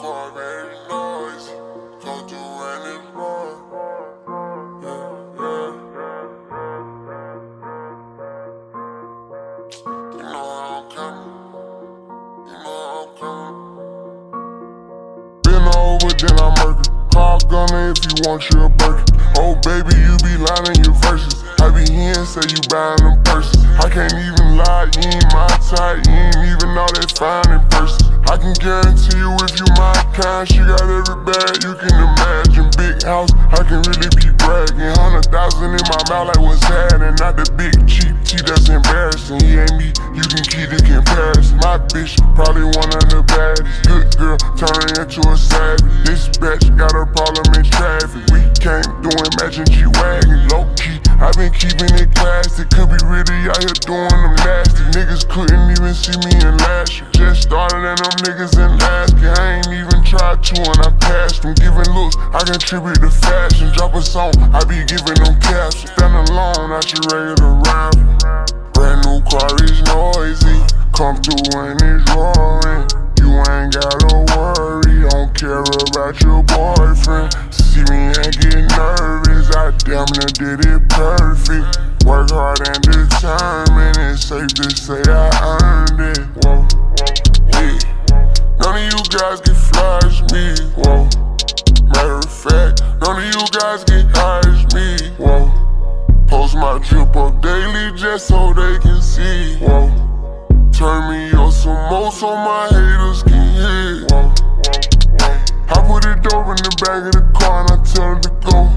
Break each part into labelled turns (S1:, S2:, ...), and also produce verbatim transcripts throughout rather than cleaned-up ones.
S1: car very noisy. Go through any road. Yeah, yeah. You know I'm coming. You know I'm coming. Been over, then I murder. Call gunner if you want your burger. Oh baby, you be lying in your verses. I be hearing say you buying them purses. I can't even lie, you ain't my type. You ain't even know that fine in person. I can guarantee you if you my kind, she got every bag you can imagine. Big house, I can really be bragging. Hundred thousand in my mouth like what's happening. Not the big cheap tea that's embarrassing. He ain't me, you can keep the comparison. My bitch probably one of the baddest. Good girl turning into a savage. This bitch got a problem in traffic. We came doing matching G-Wagon. Low key, I been keeping it classy. Could be really out here doing them nasty. Niggas couldn't even see me in last year. Just started and them niggas in Alaska. I ain't even tried to and I passed them. Giving looks, I contribute to fashion. Drop a song, I be giving them captions. Stand alone, not your regular rapper. Brand new car is noisy. Come through and it's roaring. You ain't gotta worry, don't care about your boyfriend. See me and get nervous, I damn near did it perfect. Work hard and determined, it's safe to say I earned it. Whoa, yeah. None of you guys get flash me, whoa. Matter of fact, none of you guys get high as me, whoa. Post my drip up daily just so they can see, whoa. Turn me up some more so my haters can hear, whoa. I put it over in the back of the car and I tell her to go.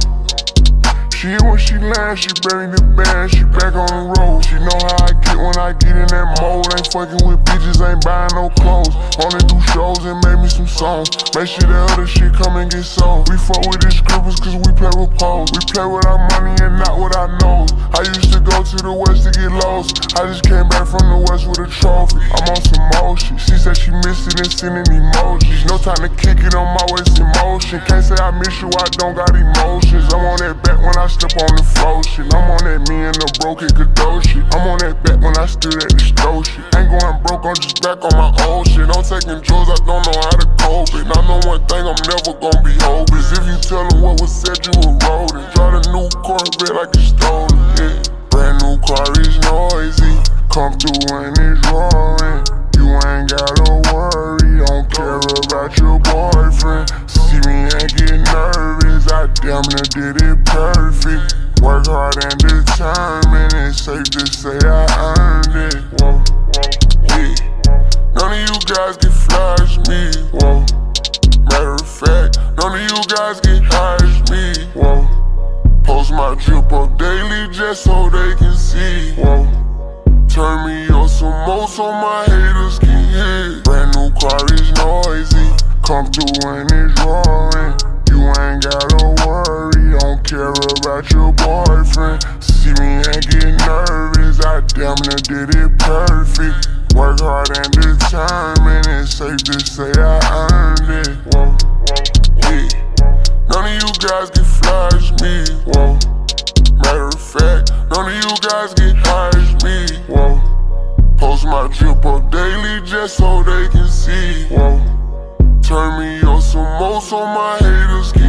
S1: She hit when she lands, she bury the band, she back on the road. She know how I get when I get in that mode. Ain't fucking with bitches, ain't buying no clothes. Only do shows and make me some songs. Make sure that other shit come and get sold. We fuck with the scribbles cause we play with poles. We play with our money and not with our nose. I used to go to the west to get lost. I just came back from the west with a trophy. I'm on some motion. She said she missed it and sending emojis. No time to kick it on my waist in motion. Can't say I miss you, I don't got emotions. I'm on that back when I step on the floor shit. I'm on that me and the broken Godot shit. I'm on that back when I stood at the stove shit. Ain't going broke, I'm just back on my old shit. I'm taking drugs, I don't know how to cope it. I know one thing, I'm never gonna be hopeless. If you tell them what was said, you were rolling. Drive a new Corvette like it's stolen, yeah. Brand new car is noisy. Come through and it's roaring. You ain't gotta worry, don't care about your boyfriend. See me and get nervous, I damn near did it perfect. Work hard and determined, it's safe to say I earned it. Whoa, yeah. None of you guys get flash me, whoa. Matter of fact, none of you guys get high as me, whoa. Post my drip up daily just so they can see, whoa. Turn me up some more so my haters can hear. Brand new car is noisy. Come through and it's roaring. You ain't gotta worry, don't care about your boyfriend. See me and get nervous, I damn near did it perfect. Work hard and determined, it's safe to say I earned it. Whoa, yeah. None of you guys get flash me, whoa. Matter of fact, none of you guys get high as me, whoa. Post my drip up daily just so they can see, whoa. Turn me up some more so my haters can